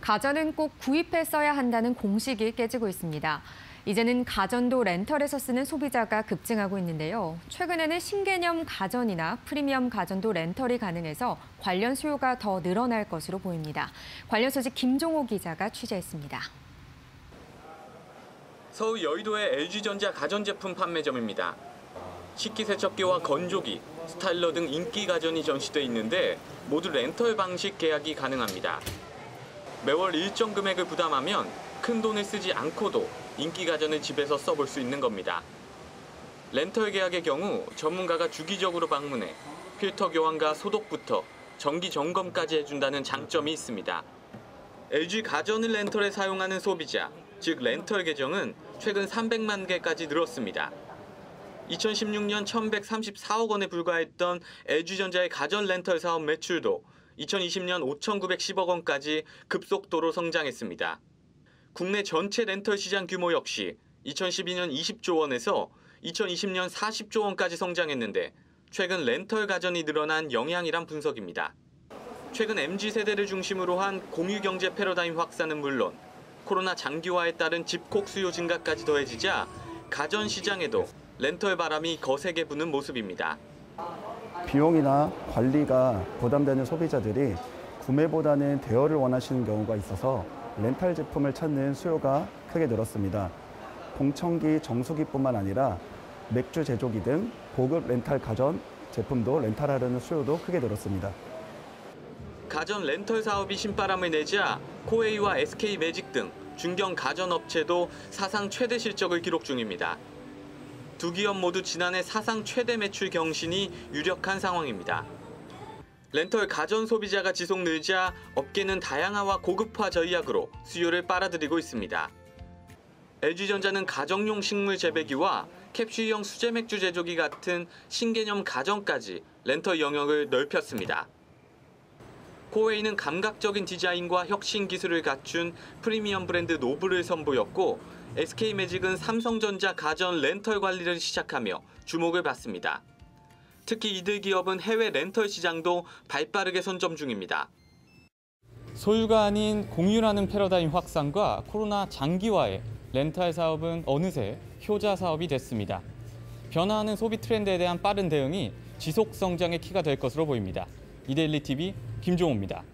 가전은 꼭 구입했어야 한다는 공식이 깨지고 있습니다. 이제는 가전도 렌털에서 쓰는 소비자가 급증하고 있는데요. 최근에는 신개념 가전이나 프리미엄 가전도 렌털이 가능해서 관련 수요가 더 늘어날 것으로 보입니다. 관련 소식 김종호 기자가 취재했습니다. 서울 여의도의 LG전자 가전제품 판매점입니다. 식기세척기와 건조기, 스타일러 등 인기 가전이 전시돼 있는데 모두 렌털 방식 계약이 가능합니다. 매월 일정 금액을 부담하면 큰 돈을 쓰지 않고도 인기 가전을 집에서 써볼 수 있는 겁니다. 렌털 계약의 경우 전문가가 주기적으로 방문해 필터 교환과 소독부터 정기 점검까지 해준다는 장점이 있습니다. LG 가전을 렌털에 사용하는 소비자, 즉 렌털 계정은 최근 300만 개까지 늘었습니다. 2016년 1,134억 원에 불과했던 LG전자의 가전 렌털 사업 매출도 2020년 5,910억 원까지 급속도로 성장했습니다. 국내 전체 렌털 시장 규모 역시 2012년 20조 원에서 2020년 40조 원까지 성장했는데 최근 렌털 가전이 늘어난 영향이란 분석입니다. 최근 MZ세대를 중심으로 한 공유경제 패러다임 확산은 물론 코로나 장기화에 따른 집콕 수요 증가까지 더해지자 가전 시장에도 렌털 바람이 거세게 부는 모습입니다. 비용이나 관리가 부담되는 소비자들이 구매보다는 대여를 원하시는 경우가 있어서 렌탈 제품을 찾는 수요가 크게 늘었습니다. 공청기, 정수기뿐만 아니라 맥주 제조기 등 고급 렌탈 가전 제품도 렌탈하려는 수요도 크게 늘었습니다. 가전 렌털 사업이 신바람을 내자 코웨이와 SK매직 등 중견 가전 업체도 사상 최대 실적을 기록 중입니다. 두 기업 모두 지난해 사상 최대 매출 경신이 유력한 상황입니다. 렌털 가전 소비자가 지속 늘자 업계는 다양화와 고급화 전략으로 수요를 빨아들이고 있습니다. LG전자는 가정용 식물 재배기와 캡슐형 수제 맥주 제조기 같은 신개념 가전까지 렌털 영역을 넓혔습니다. 코웨이는 감각적인 디자인과 혁신 기술을 갖춘 프리미엄 브랜드 노블을 선보였고 SK매직은 삼성전자 가전 렌털 관리를 시작하며 주목을 받습니다. 특히 이들 기업은 해외 렌털 시장도 발빠르게 선점 중입니다. 소유가 아닌 공유라는 패러다임 확산과 코로나 장기화에 렌탈 사업은 어느새 효자 사업이 됐습니다. 변화하는 소비 트렌드에 대한 빠른 대응이 지속 성장의 키가 될 것으로 보입니다. 이데일리 TV 김종호입니다.